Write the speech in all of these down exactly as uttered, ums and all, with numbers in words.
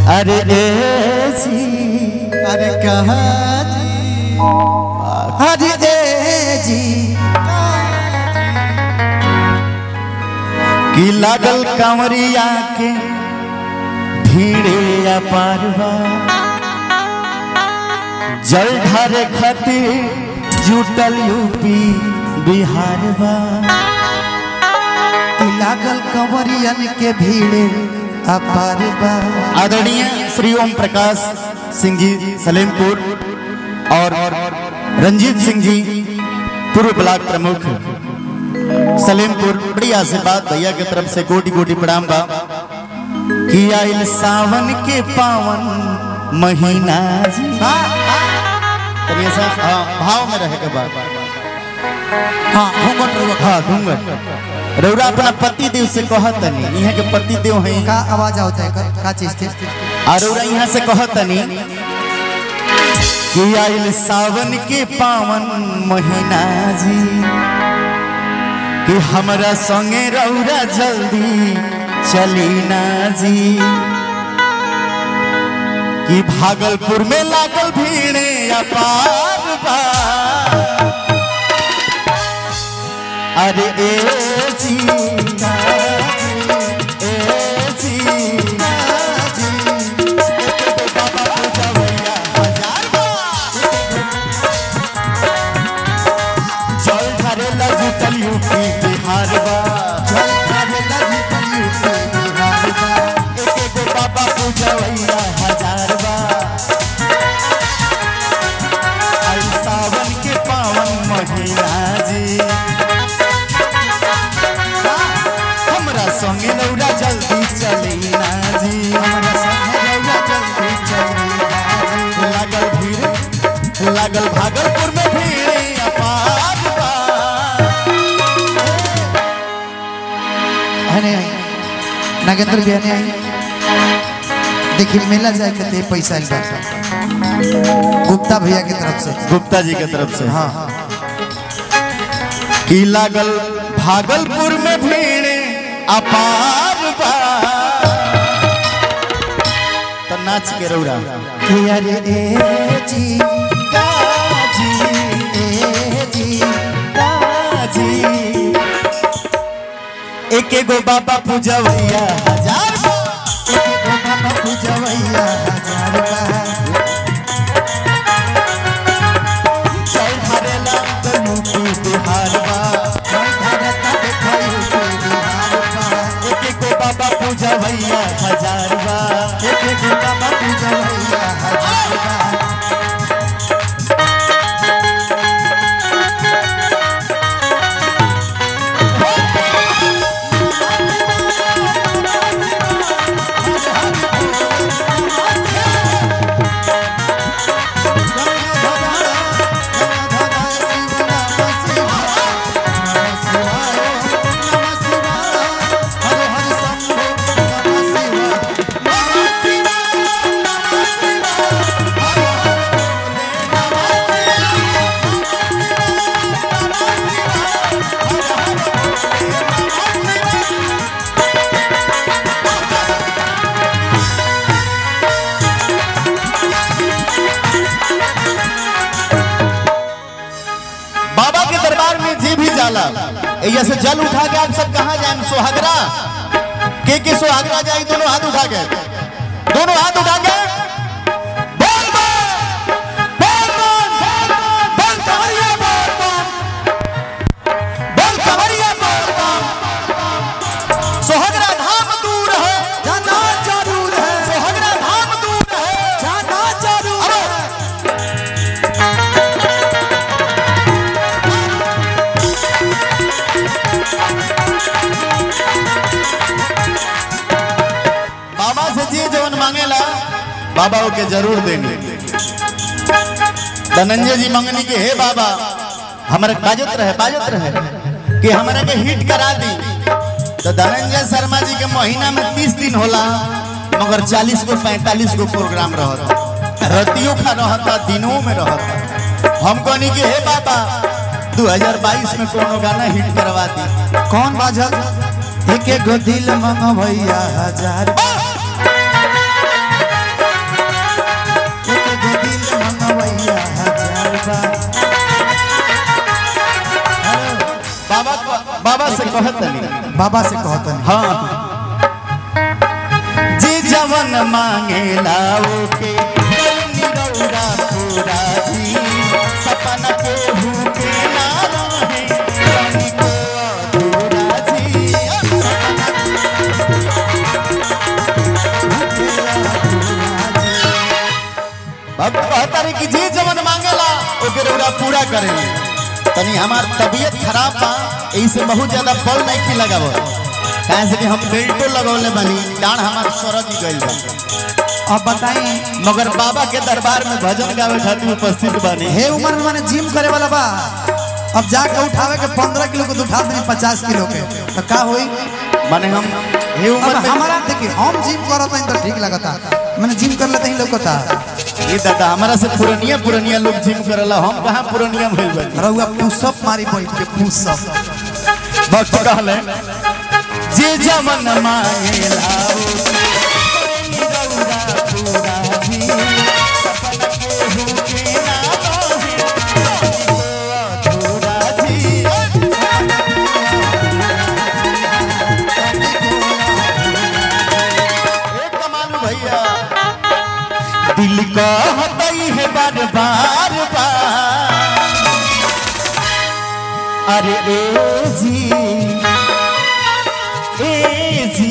अरे ए जी अरे कहा जी अरे ए जी की लागल कांवरिया के भीड़े अपारवा जल ढारे खातिर जुटल यूपी बिहार बा लागल कंवरियन के भीड़े अपार बा। आदरणीय श्री ओम प्रकाश सिंह जी सलेमपुर और रंजीत सिंह जी पूर्व ब्लॉक प्रमुख सलेमपुर, बड़ी आशीर्वाद भैया की तरफ से कोटि कोटि प्रणाम बा। कि आइल सावन के पावन महीना जी हाँ भाव में रहे के बाद हाँ घूंघट रुआ हाँ घूंघट रौरा अपना पति देव से कहतनी यहाँ के पति देव है का आवाज होता है का, का चीज थे और रौरा यहाँ से कहतनी कि आइल सावन के पावन महीना जी कि हमरा संगे रौरा जल्दी चली ना जी कि भागलपुर में लागल भीड़े अपार बा। अरे ए जी ए जी जल ढारे जुटल यूपी बिहार बा जल ढारे जुटल यूपी बिहार बा। एक एगो बाबा पूजवैया हजार बा। आई सावन के पावन महीना जी संगे लौरा जल्दी चली ना जी हमारा संगे लौरा जल्दी चली ना जी। लागल भीड़ लागल भागलपुर में भीड़ अपार बा। हने नागेंद्र भी हने आई देखिए मेला जाए के पैसा इल गुप्ता भैया की तरफ से गुप्ता जी की तरफ से हाँ कि लागल भागलपुर में भीड़ अपार बा। तो नाच के रौरा कि अरे ए जी गाजी ए जी गाजी एक एगो बाबा पूजवैया हजार बा। एक एगो बाबा पूजवैया हजार बा। चल ढारेला तो यूपी बिहार बा। चल ढारेला देखो यूपी बिहार बा। एक एगो बाबा पूजवैया हजार बा। एक एगो बाबा पूजवैया हजार बा। ऐसे जल उठा के आप सब कहाँ जाए? सोहागरा के के सोहागरा जाए? दोनों हाथ उठा के दोनों हाथ उठा के बोल बोल बोल बोल कवरिया बोल बोल कवरिया बोल। सोहागरा धाम दूर है जाना जरूर है। सोहागरा धाम दूर है जाना जरूर है। बाबा से जी जवन मांगेला बाबा के जरूर देंगे। धनंजय जी मंगनी के हे बाबा हमारे बाजत रहे बाजत रहे कि हमारे के हिट करा दी। तो धनंजय शर्मा जी के महीना में तीस दिन होला मगर चालीस को पैंतालीस को प्रोग्राम रहता, रतियों का रहता, दिनों में रहता। हम कहनी कि हे बाबा दो हज़ार बाईस में कोनो गाना हिट करवा दी। कौन बाजल? एक एक दिल मंग भैया हजार कहत नहीं, बाबा से कहत नहीं। हाँ जी जवन मांगेला ओके निरौरा पूरा जी सपना के भूखे ना रहे रानी को अधूरा जी बाबा कहता रही कि जी जवन मांगेला ओके रौरा पूरा करेले। तनी हमार तबीयत खराब बा ऐसे बहुत ज्यादा बल नहीं की लगाव कहे से कि हम बेल्टो लगौले बनी डांड हमार सरद गइल बा। अब बताई मगर बाबा के दरबार में भजन गावे खातिर उपस्थित बनी। हे उम्र में माने जिम करे वाला बा अब जाके उठावे के पंद्रह किलो को उठा दे पचास किलो के तो का होई माने हम हे उम्र में हमारा देखिए हम जिम करत हई तो ठीक लगता मैंने जिम कर लेते ही लोगता ये दादा हमारा से पुरानिया पुरानिया लोग जिम करला हम कहां पुरानिया भइल बनी। रहुआ पुशअप मारी बैठ के पुशअप बस कहले जे जमन मांगेला दिल का हतई है बार बार बार अरे ए जी ए जी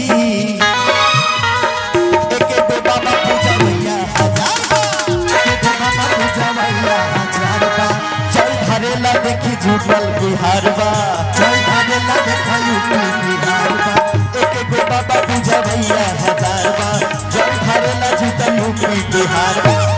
एक एक बाबा पूजा भैया हजार बार एक बाबा पूजा भैया हजार बार चल धरेला देखी झूठल बिहार बा चल धरेला देखा यूपी बिहार बा एक एक बाबा पूजा भैया हजार बार चल धरेला झूठल यूपी बिहार बा।